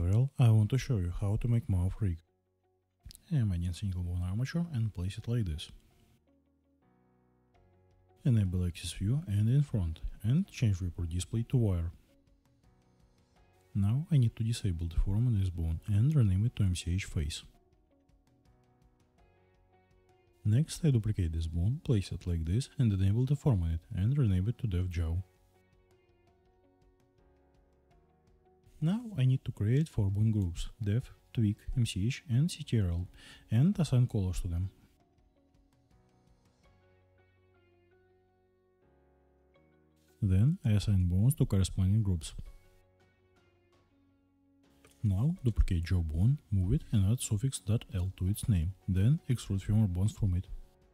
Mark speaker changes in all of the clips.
Speaker 1: tutorial I want to show you how to make mouth rig. I'm adding single bone armature and place it like this. Enable axis view and in front and change report display to wire. Now I need to disable the form on this bone and rename it to MCH face. Next I duplicate this bone, place it like this and enable the form on it and rename it to dev jaw. Now I need to create 4 bone groups dev, tweak, MCH and CTRL and assign colors to them. Then I assign bones to corresponding groups. Now duplicate jaw bone, move it and add suffix .l to its name, then extrude femur bones from it.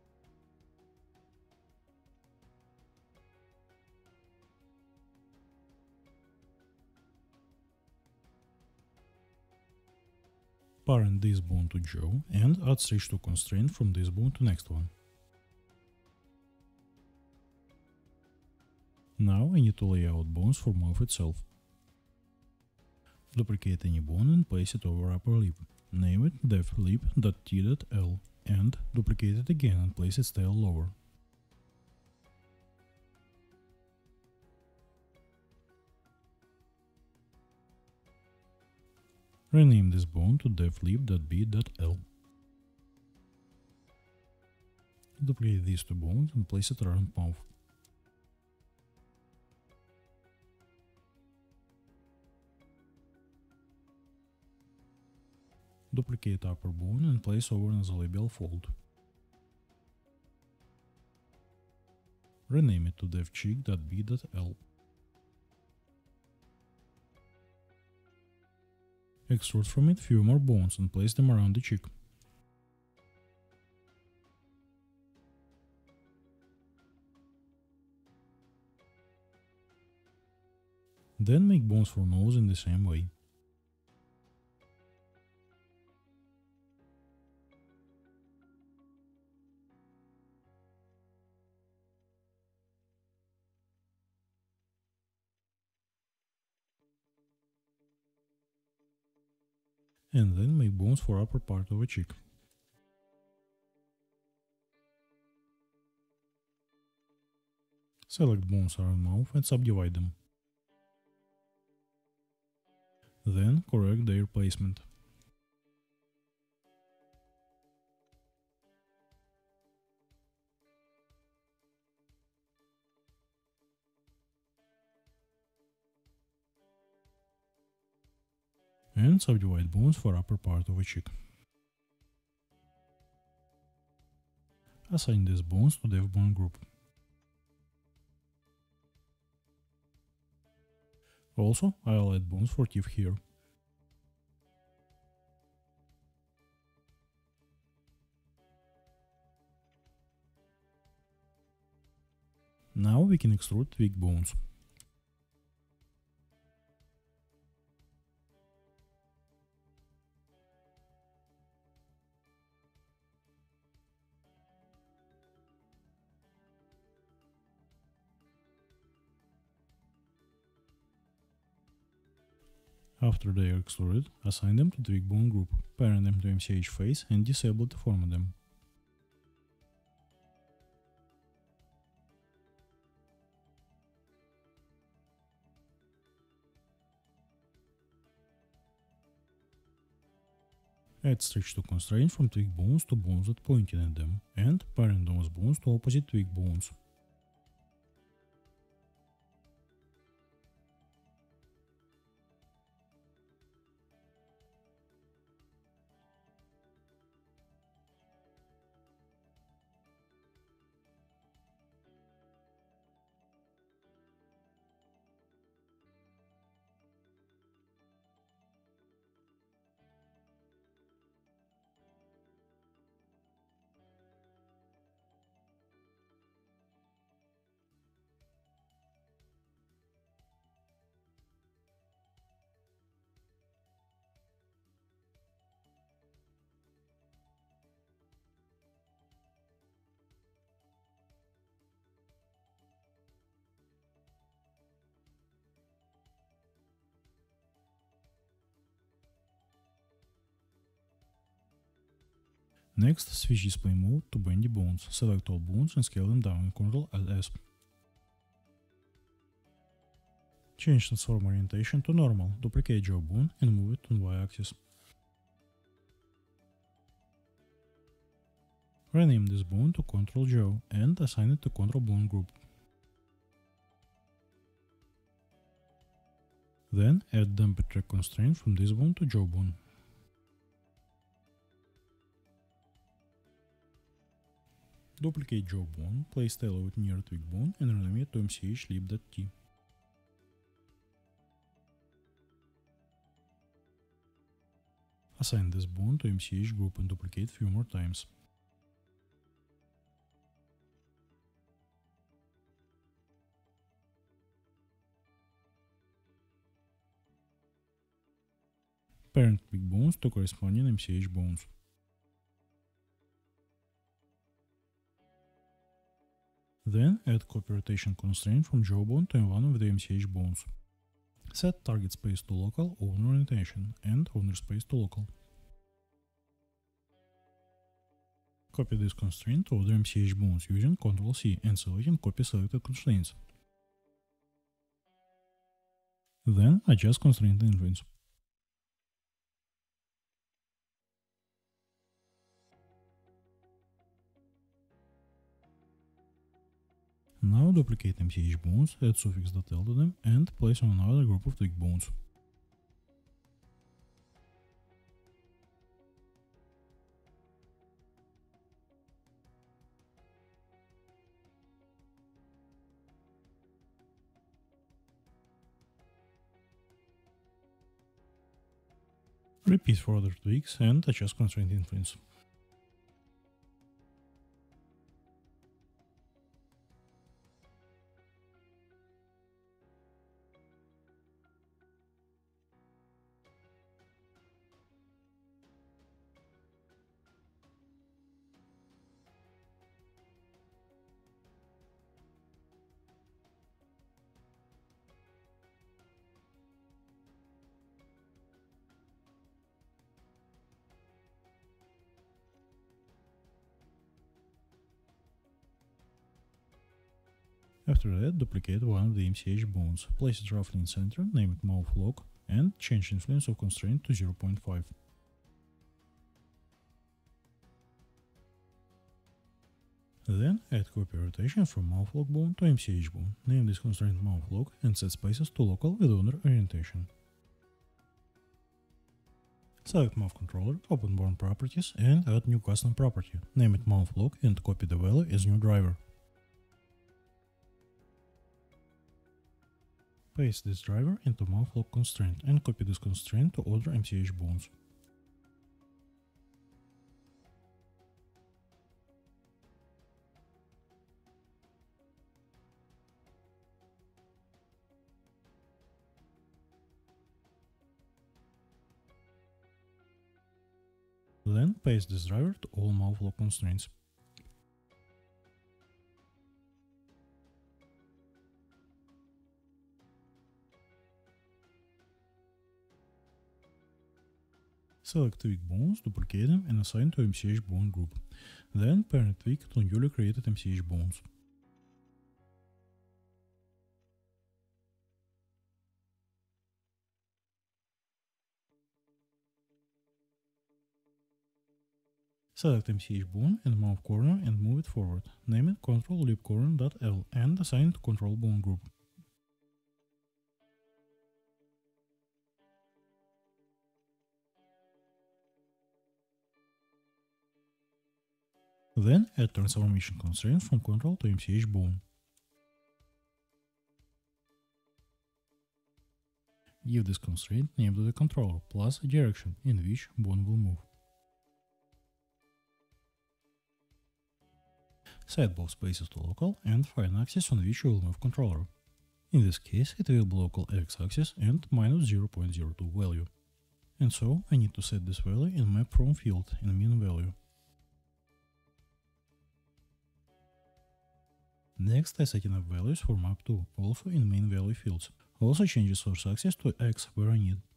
Speaker 1: Parent this bone to jaw and add stretch to constraint from this bone to next one. Now I need to lay out bones for mouth itself. Duplicate any bone and place it over upper lip. Name it dev lip.t.l and duplicate it again and place its tail lower. Rename this bone to dev lip.b.l. Duplicate these 2 bones and place it around mouth. Duplicate upper bone and place over nasolabial fold. Rename it to dev cheek.b.l. Extrude from it few more bones and place them around the cheek. Then make bones for nose in the same way. And then make bones for upper part of a cheek. Select bones around mouth and subdivide them. Then correct their placement. And subdivide bones for upper part of a cheek. Assign these bones to dev bone group. Also, I'll add bones for teeth here. Now we can extrude tweak bones. After they are extruded, assign them to tweak bone group, parent them to MCH face and disable the form on them. Add stretch to constraint from tweak bones to bones that pointing at them, and parent those bones to opposite tweak bones. Next, switch display mode to bendy bones. Select all bones and scale them down in Ctrl+S. Change transform orientation to normal, duplicate jaw bone and move it on y-axis. Rename this bone to Control Jaw and assign it to Control Bone Group. Then add Dumper Track constraint from this bone to jawbone. Duplicate jawbone, place tail with near twig bone and rename it to mch_lib.t. Assign this bone to MCH group and duplicate few more times. Parent twig bones to corresponding MCH bones. Then add copy rotation constraint from jawbone to one of the MCH bones. Set target space to local, owner orientation, and owner space to local. Copy this constraint to other MCH bones using Ctrl+C and selecting Copy Selected Constraints. Then adjust constraint influence. Now duplicate MCH bones, add suffix.l to them, and place on another group of twig bones. Repeat for other twigs and adjust constraint influence. After that, duplicate one of the MCH bones, place it roughly in center, name it mouth lock, and change influence of constraint to 0.5. Then add copy rotation from mouth lock bone to MCH bone, name this constraint mouth lock and set spaces to local with owner orientation. Select mouth controller, open bone properties and add new custom property, name it mouth lock and copy the value as new driver. Paste this driver into mouth lock constraint and copy this constraint to other MCH bones. Then paste this driver to all mouth lock constraints. Select twig bones, duplicate them and assign to MCH bone group. Then parent twig to newly created MCH bones. Select MCH bone and mouth corner and move it forward. Name it Ctrl+Lib_corner.l and assign to Control Bone Group. Then add transformation constraint from Control to MCH bone. Give this constraint name to the controller plus a direction in which bone will move. Set both spaces to local and find axis on which you will move controller. In this case it will be local x-axis and minus 0.02 value. And so I need to set this value in map from field in min value. Next I set enough values for map 2, also in main value fields. Also change the source axis to x where I need.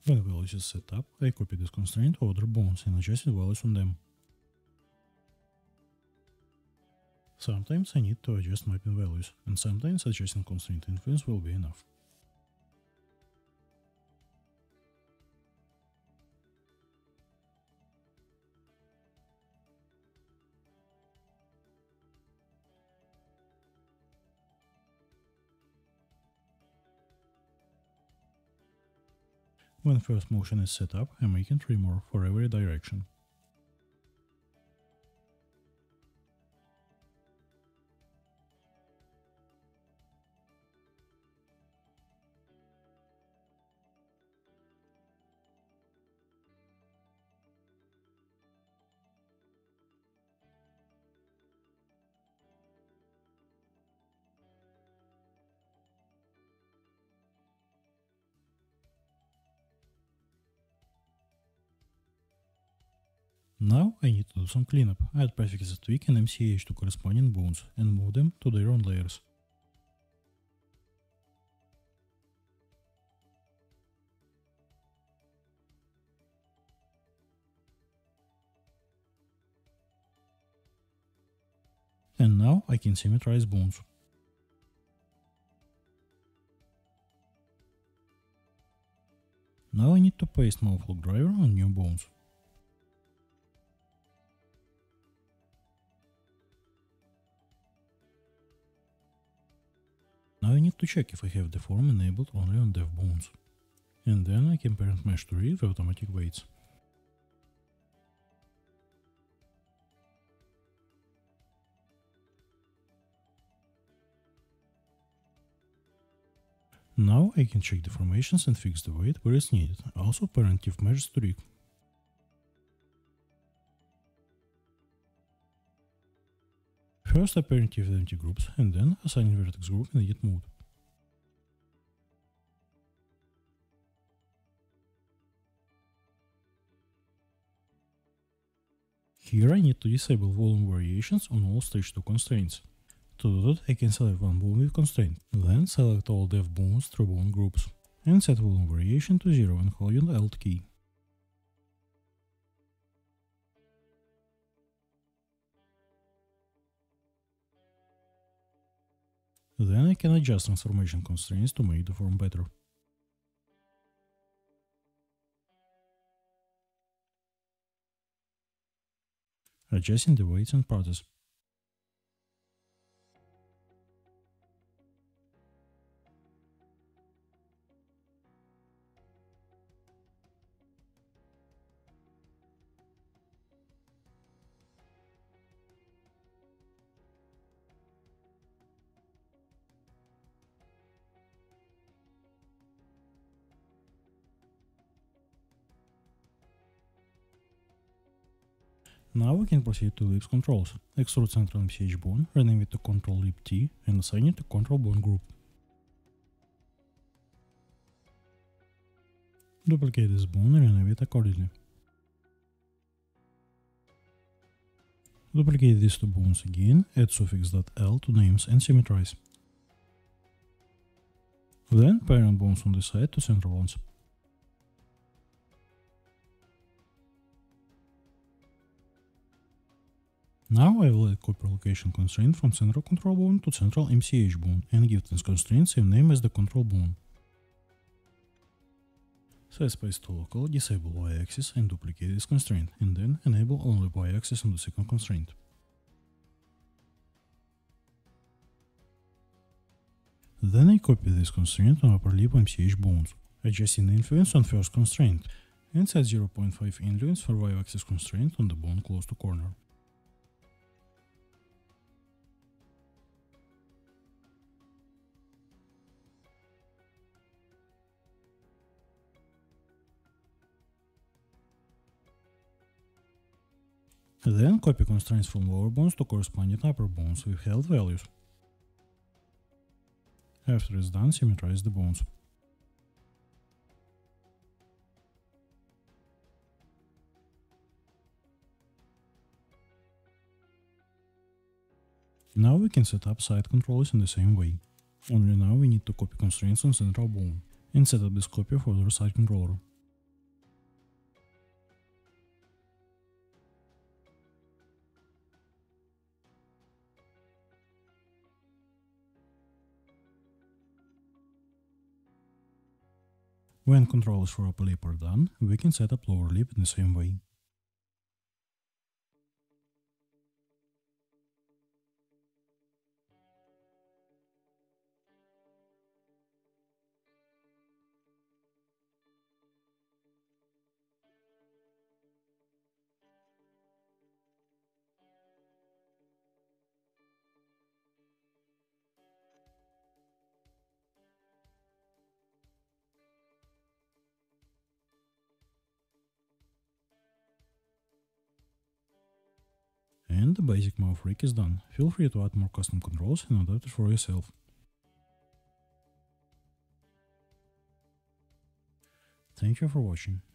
Speaker 1: When values is set up, I copy this constraint to other bones and adjust the values on them. Sometimes I need to adjust mapping values, and sometimes adjusting constraint influence will be enough. When first motion is set up, I make a tremor for every direction. Now I need to do some cleanup, add prefixes tweak and MCH to corresponding bones and move them to their own layers. And now I can symmetrize bones. Now I need to paste Moflock driver on new bones. Now I need to check if I have deform enabled only on dev bones. And then I can parent mesh to read the automatic weights. Now I can check deformations and fix the weight where it's needed, also parent if measures to rig. First I parent if empty groups and then assign vertex group in edit mode. Here I need to disable volume variations on all stage 2 constraints. To do that, I can select one bone with constraint, then select all dev bones through bone groups, and set volume variation to 0 and hold the Alt key. Then I can adjust transformation constraints to make the form better. Adjusting the weights and process. Now we can proceed to ellipse controls. Extrude central MCH bone, rename it to Control Lip T, and assign it to Control Bone Group. Duplicate this bone and rename it accordingly. Duplicate these two bones again, add suffix.l to names and symmetrize. Then parent bones on the side to central ones. Now I will add copy location constraint from central control bone to central MCH bone and give this constraint same name as the control bone. Set space to local, disable y-axis and duplicate this constraint, and then enable only y-axis on the second constraint. Then I copy this constraint on upper lip MCH bones, adjusting the influence on first constraint, and set 0.5 influence for y-axis constraint on the bone close to corner. Then copy constraints from lower bones to corresponding upper bones with held values. After it's done, symmetrize the bones. Now we can set up side controllers in the same way. Only now we need to copy constraints on central bone and set up this copy for the side controller. When controls for upper lip are done, we can set up lower lip in the same way. And the basic mouth rig is done. Feel free to add more custom controls and adapters for yourself. Thank you for watching.